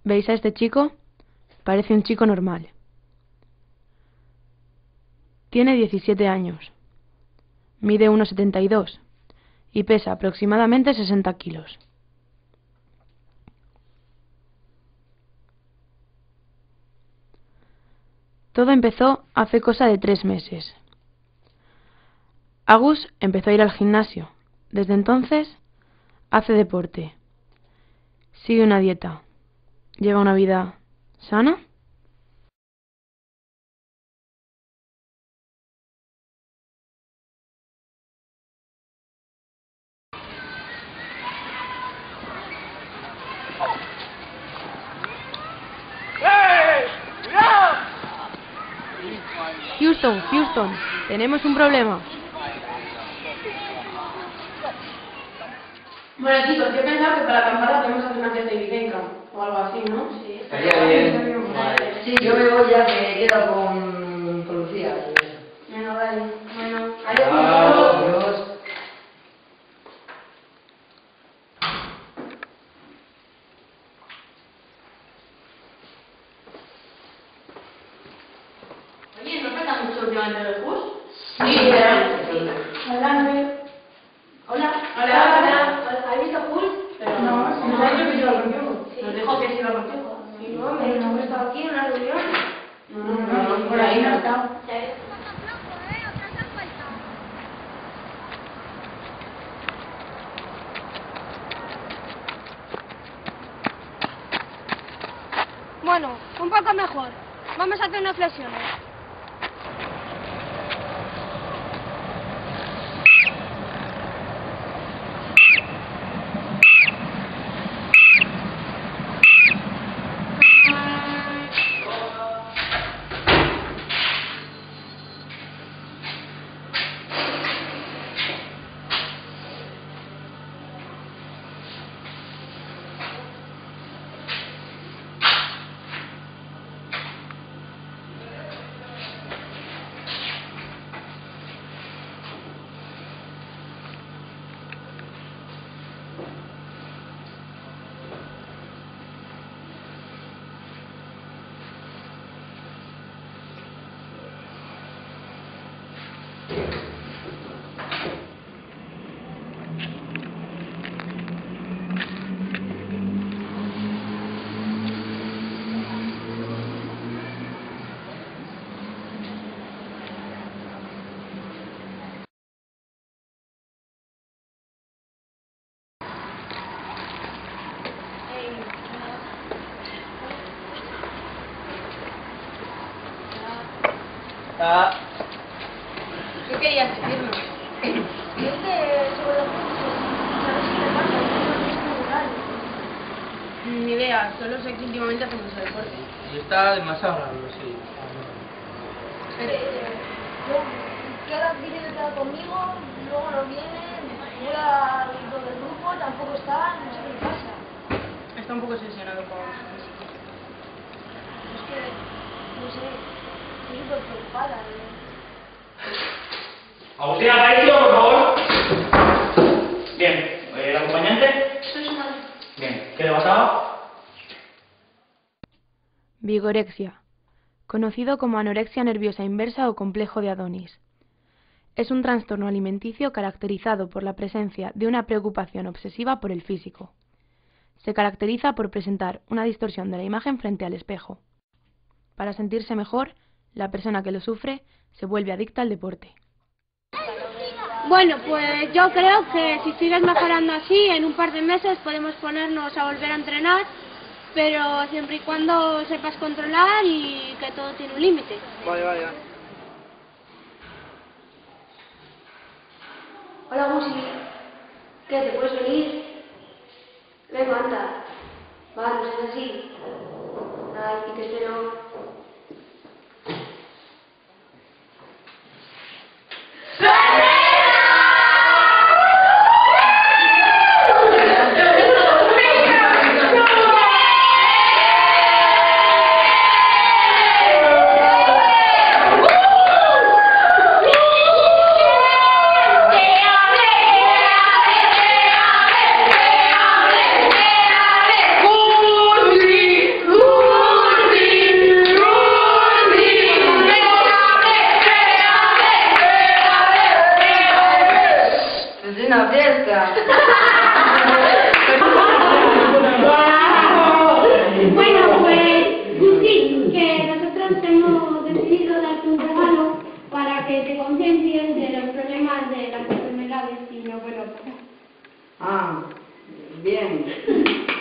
¿Veis a este chico? Parece un chico normal. Tiene 17 años. Mide 1,72 y pesa aproximadamente 60 kilos. Todo empezó hace cosa de 3 meses. Agus empezó a ir al gimnasio. Desde entonces hace deporte. Sigue una dieta. Lleva una vida sana. Houston, tenemos un problema. Bueno, chicos, yo pensaba que para la campana podemos hacer una fiesta ibicenca o algo así, ¿no? Sí. Estaría bien. Vale. Sí, yo me voy ya que quedo con Lucía. Venga, vale. Bueno, adiós. Oye, ¿no falta mucho últimamente del bus? Sí, adelante. Hola. ¿Has visto Hulk? No, nos ha dicho que se lo rompió. Nos dijo que se lo rompió. Sí, no, pero no estaba aquí en una reunión. No, por ahí no está. Bueno, un poco mejor. Vamos a hacer unas flexiones. ¿Qué querías decirnos? Yo que sobre los cursos, ¿sabes si te pasa? Es muy Ni idea, solo sé que últimamente hace mucho deporte. Y está demasiado raro, sí. que ahora viene de estar conmigo, luego no viene, fuera del grupo, tampoco está, no sé qué le pasa. Está un poco obsesionado con... Es que, no sé, estoy súper preocupada. Agustín Aparicio, por favor. Bien, ¿el acompañante? Soy su madre. Bien, ¿qué le pasaba? Vigorexia, conocido como anorexia nerviosa inversa o complejo de Adonis. Es un trastorno alimenticio caracterizado por la presencia de una preocupación obsesiva por el físico. Se caracteriza por presentar una distorsión de la imagen frente al espejo. Para sentirse mejor, la persona que lo sufre se vuelve adicta al deporte. Bueno, pues yo creo que si sigues mejorando así, en un par de meses podemos ponernos a volver a entrenar, pero siempre y cuando sepas controlar y que todo tiene un límite. Vale. Hola, Gusi. ¿Qué, te puedes venir? Venga, anda. Va, no seas así. Ay, y te espero. bien.